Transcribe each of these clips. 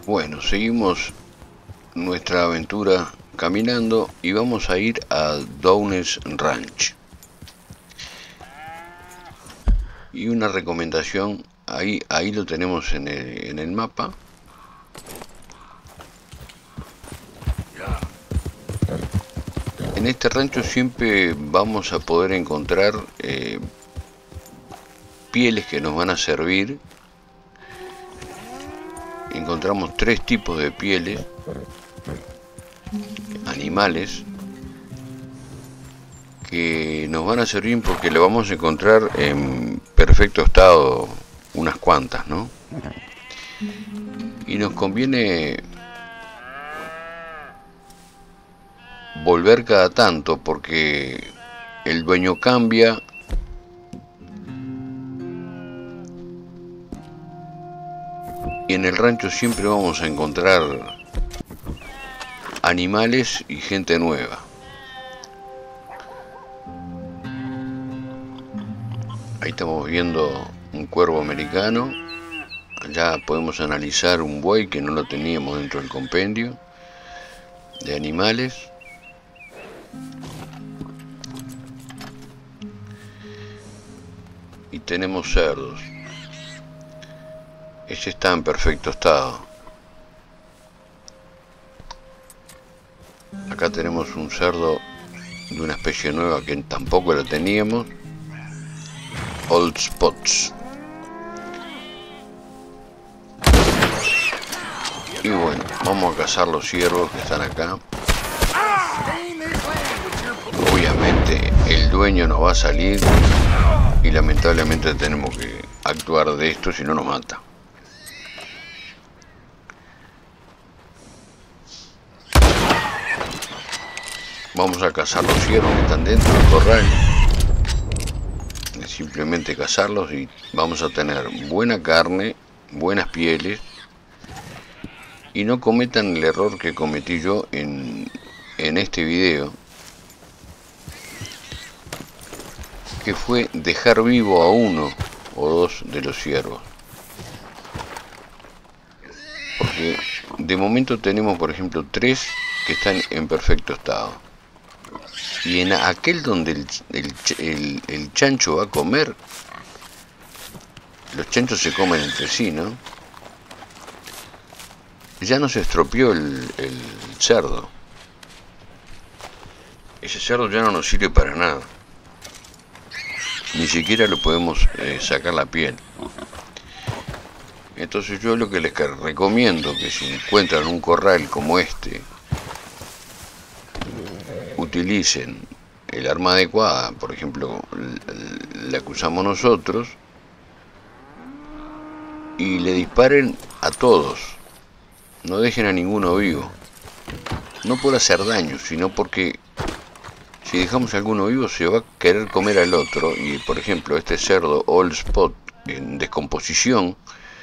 Bueno, seguimos nuestra aventura caminando y vamos a ir a Downes Ranch. Y una recomendación, ahí lo tenemos en el mapa. En este rancho siempre vamos a poder encontrar pieles que nos van a servir. Encontramos tres tipos de pieles, animales, que nos van a servir porque le vamos a encontrar en perfecto estado unas cuantas, ¿no? Y nos conviene volver cada tanto porque el dueño cambia y en el rancho siempre vamos a encontrar animales y gente nueva. Ahí estamos viendo un cuervo americano. Allá podemos analizar un buey que no lo teníamos dentro del compendio de animales. Y tenemos cerdos. Este está en perfecto estado. Acá tenemos un cerdo de una especie nueva que tampoco lo teníamos. Old Spots. Y bueno, vamos a cazar los ciervos que están acá. Obviamente el dueño nos va a salir y lamentablemente tenemos que actuar de esto, si no nos mata. Vamos a cazar los ciervos que están dentro del corral. Simplemente cazarlos y vamos a tener buena carne, buenas pieles. Y no cometan el error que cometí yo en este video, que fue dejar vivo a uno o dos de los ciervos. Porque de momento tenemos, por ejemplo, tres que están en perfecto estado. Y en aquel donde el chancho va a comer, los chanchos se comen entre sí, ¿no? Ya no se estropeó el cerdo. Ese cerdo ya no nos sirve para nada. Ni siquiera lo podemos sacar la piel. Entonces yo lo que les recomiendo, que si encuentran un corral como este, utilicen el arma adecuada, por ejemplo la que usamos nosotros, y le disparen a todos, no dejen a ninguno vivo, no por hacer daño, sino porque si dejamos a alguno vivo se va a querer comer al otro. Y por ejemplo este cerdo Old Spot en descomposición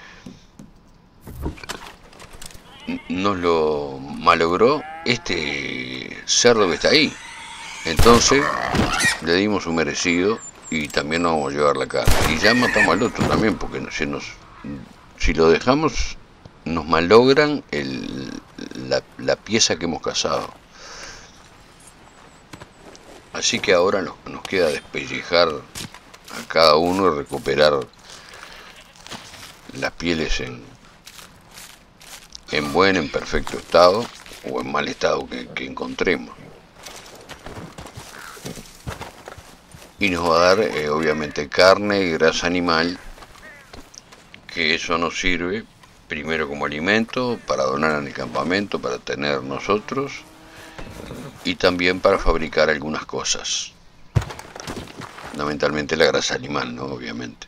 nos lo malogró este cerdo que está ahí. Entonces le dimos su merecido y también nos vamos a llevar la carne. Y ya matamos al otro también, porque si lo dejamos nos malogran la pieza que hemos cazado. Así que ahora nos queda despellejar a cada uno y recuperar las pieles en perfecto estado o en mal estado que encontremos. Y nos va a dar obviamente carne y grasa animal, que eso nos sirve primero como alimento para donar en el campamento, para tener nosotros, y también para fabricar algunas cosas, fundamentalmente la grasa animal, ¿no? Obviamente.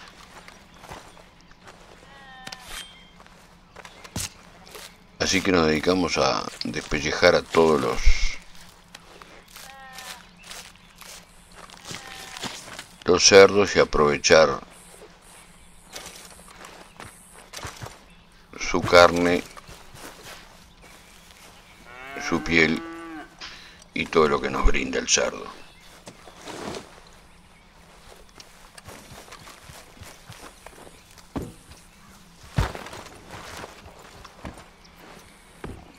Así que nos dedicamos a despellejar a todos los cerdos y aprovechar su carne, su piel y todo lo que nos brinda el cerdo.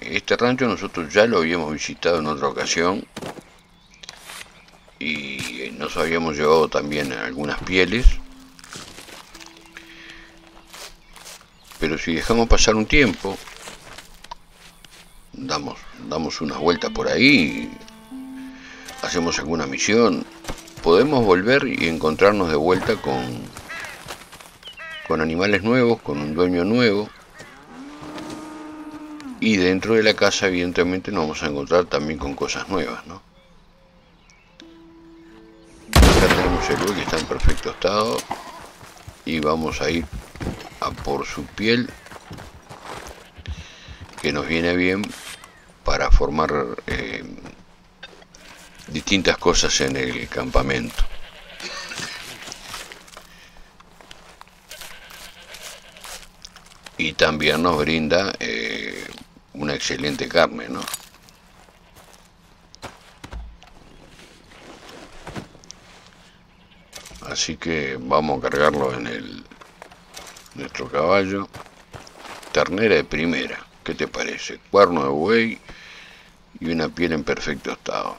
este rancho nosotros ya lo habíamos visitado en otra ocasión y nos habíamos llevado también algunas pieles, pero si dejamos pasar un tiempo, damos unas vueltas por ahí, hacemos alguna misión, podemos volver y encontrarnos de vuelta con animales nuevos, con un dueño nuevo. Y dentro de la casa evidentemente nos vamos a encontrar también con cosas nuevas, ¿no? Acá tenemos el buey que está en perfecto estado y vamos a ir a por su piel, que nos viene bien para formar distintas cosas en el campamento. Y también nos brinda una excelente carne, ¿no? Así que vamos a cargarlo en nuestro caballo. Ternera de primera, ¿qué te parece? Cuerno de buey y una piel en perfecto estado.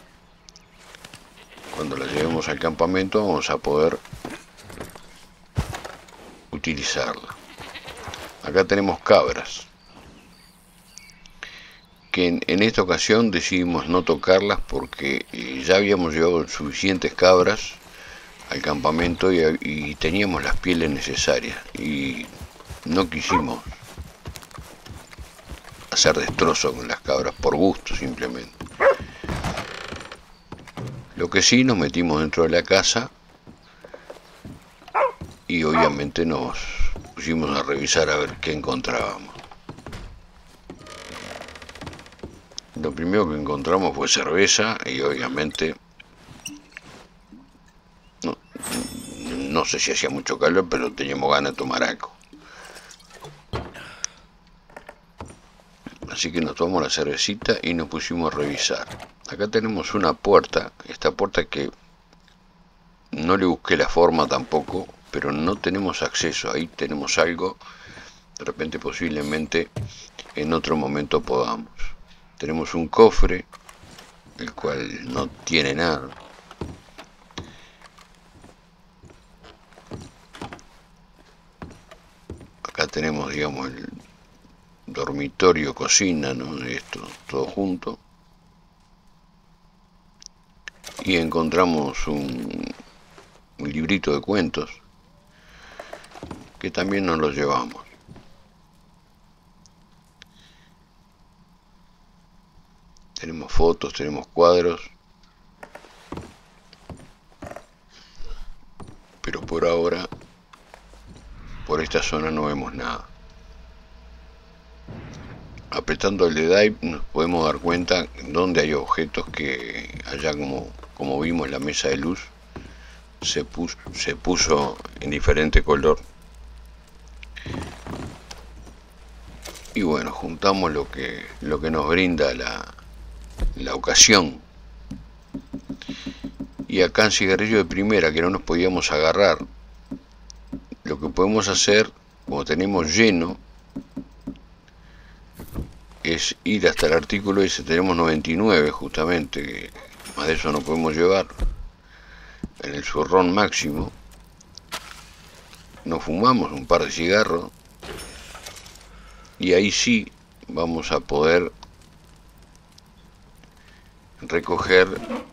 Cuando la llevemos al campamento vamos a poder utilizarla. Acá tenemos cabras, que en esta ocasión decidimos no tocarlas porque ya habíamos llevado suficientes cabras al campamento y teníamos las pieles necesarias y no quisimos hacer destrozo con las cabras por gusto simplemente. Lo que sí, nos metimos dentro de la casa y obviamente nos pusimos a revisar a ver qué encontrábamos. Lo primero que encontramos fue cerveza y obviamente no sé si hacía mucho calor, pero teníamos ganas de tomar algo. Así que nos tomamos la cervecita y nos pusimos a revisar. Acá tenemos una puerta, esta puerta que no le busqué la forma tampoco, pero no tenemos acceso. Ahí tenemos algo, de repente posiblemente en otro momento podamos. Tenemos un cofre, el cual no tiene nada. Acá tenemos, digamos, el dormitorio, cocina, ¿no? Esto, todo junto. Y encontramos un librito de cuentos, que también nos lo llevamos. Tenemos fotos, tenemos cuadros, pero por ahora, por esta zona no vemos nada. Apretando el de Dive nos podemos dar cuenta donde hay objetos que allá como vimos en la mesa de luz se puso en diferente color. Y bueno, juntamos lo que nos brinda la ocasión. Y acá en cigarrillo de primera, que no nos podíamos agarrar, lo que podemos hacer, como tenemos lleno, es ir hasta el artículo ese. Tenemos 99 justamente, que más de eso no podemos llevar. En el zurrón máximo nos fumamos un par de cigarros y ahí sí vamos a poder recoger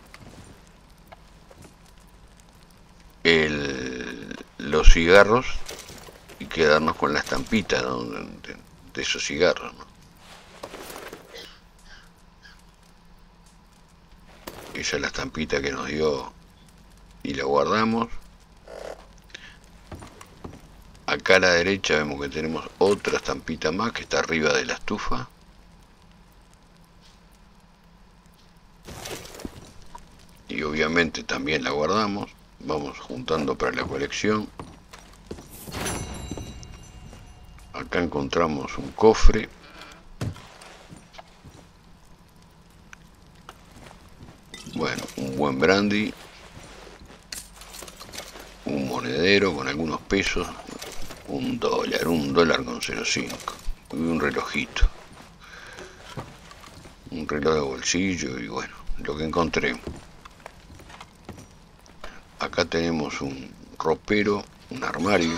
los cigarros y quedarnos con la estampita, ¿no? de esos cigarros, ¿no? Esa es la estampita que nos dio y la guardamos. Acá a la derecha vemos que tenemos otra estampita más que está arriba de la estufa. Y obviamente también la guardamos. Vamos juntando para la colección. Acá encontramos un cofre. Bueno, un buen brandy. Un monedero con algunos pesos. $1 con 0,5 y un relojito. un reloj de bolsillo y bueno, lo que encontremos. Acá tenemos un ropero, un armario.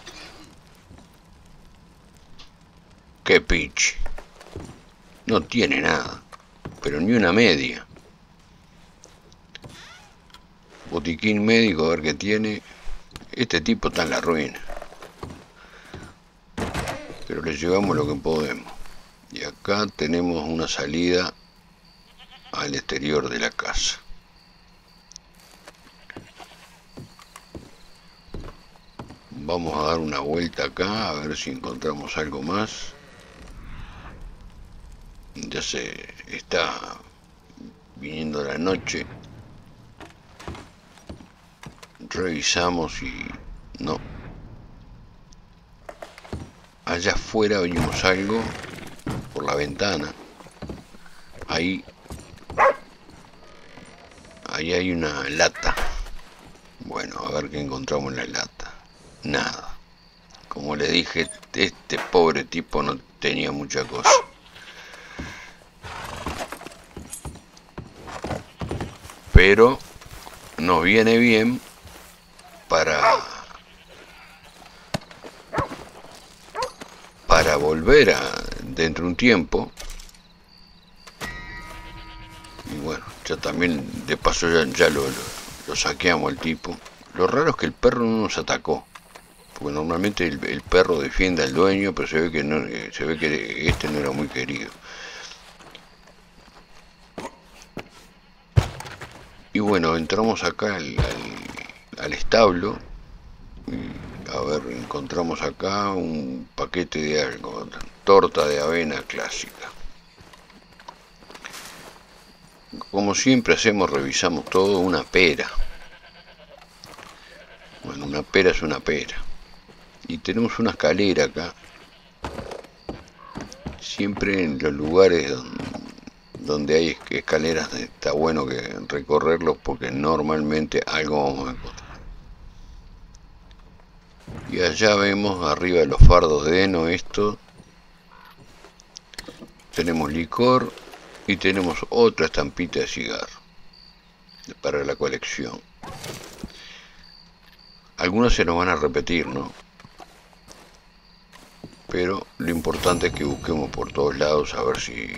¡Qué pitch! No tiene nada, pero ni una media. Botiquín médico, a ver qué tiene. Este tipo está en la ruina. Pero le llevamos lo que podemos. Y acá tenemos una salida al exterior de la casa. Vamos a dar una vuelta acá, a ver si encontramos algo más. Ya se está viniendo la noche. Revisamos y no. Allá afuera vimos algo por la ventana. Ahí hay una lata. Bueno, a ver qué encontramos en la lata. Nada. Como le dije, este pobre tipo no tenía mucha cosa. Pero nos viene bien para volver dentro de un tiempo. Y bueno, ya también de paso ya lo saqueamos al tipo. Lo raro es que el perro no nos atacó, porque normalmente el perro defiende al dueño, pero se ve que no, este no era muy querido. Y bueno, entramos acá al establo y a ver, encontramos acá un paquete de algo, torta de avena clásica. Como siempre hacemos, revisamos todo. Una pera. Bueno, una pera es una pera. Y tenemos una escalera acá. Siempre en los lugares donde hay escaleras está bueno que recorrerlos, porque normalmente algo vamos a encontrar. Y allá vemos arriba de los fardos de heno esto. Tenemos licor y tenemos otra estampita de cigarro para la colección. Algunos se nos van a repetir, ¿no? Pero lo importante es que busquemos por todos lados a ver si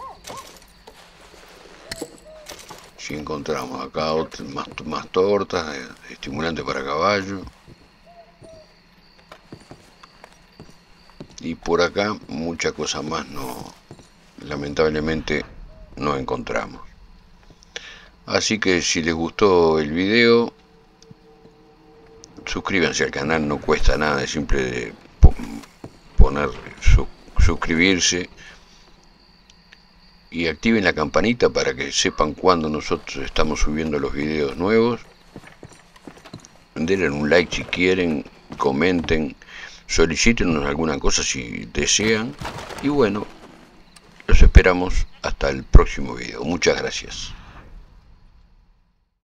encontramos acá más tortas, estimulante para caballo. Y por acá mucha cosa más lamentablemente no encontramos. Así que si les gustó el video, suscríbanse al canal, no cuesta nada, es simple de poner suscribirse y activen la campanita para que sepan cuando nosotros estamos subiendo los videos nuevos. Denle un like si quieren, comenten, solicítenos alguna cosa si desean y bueno, los esperamos hasta el próximo video. Muchas gracias.